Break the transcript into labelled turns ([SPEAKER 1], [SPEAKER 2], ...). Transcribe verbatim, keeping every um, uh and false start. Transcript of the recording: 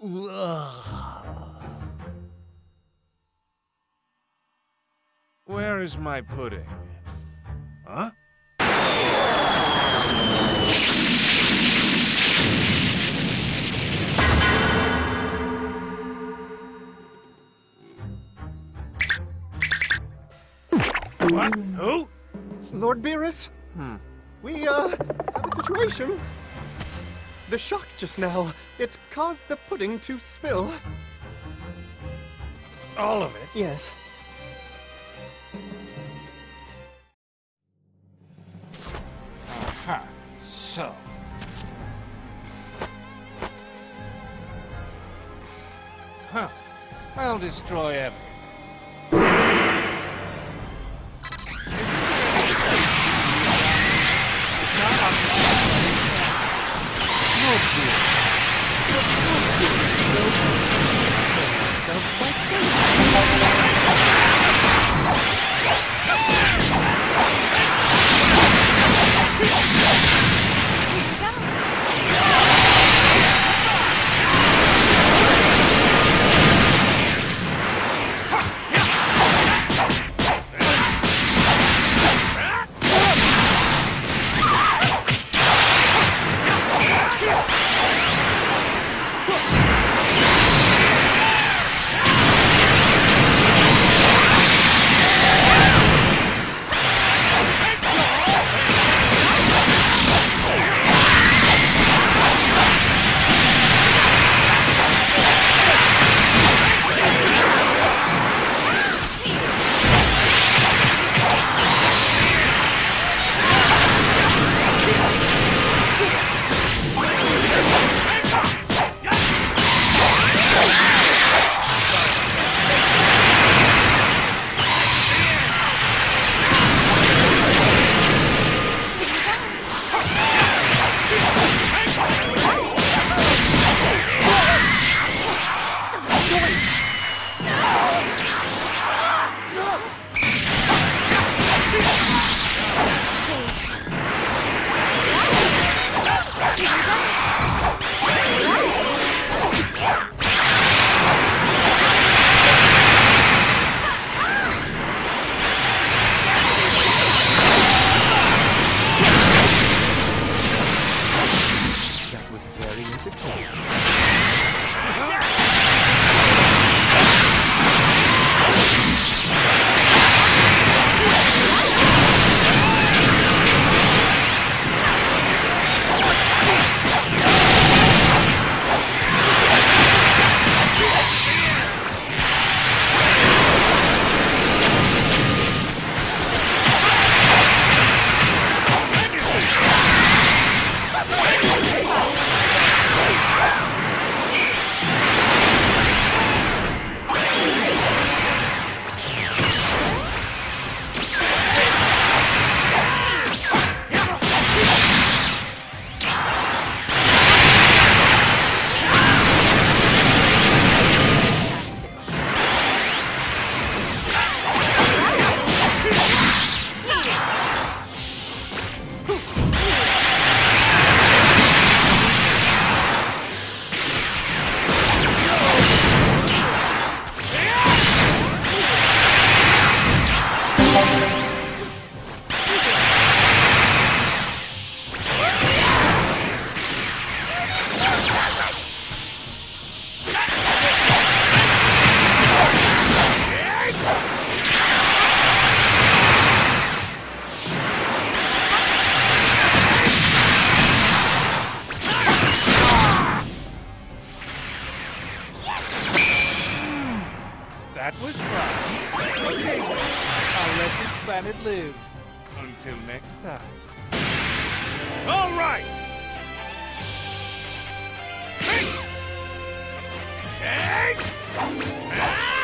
[SPEAKER 1] Where is my pudding? Huh? What? Who?
[SPEAKER 2] Lord Beerus?
[SPEAKER 1] Hmm.
[SPEAKER 2] We, uh, have a situation. The shock just now, it caused the pudding to spill.
[SPEAKER 1] All of it?
[SPEAKER 2] Yes.
[SPEAKER 1] Aha. So. Huh. I'll destroy everything.
[SPEAKER 2] That was very entertaining.
[SPEAKER 1] That was fun. Okay, then. I'll let this planet live. Until next time. All right! Take! Take!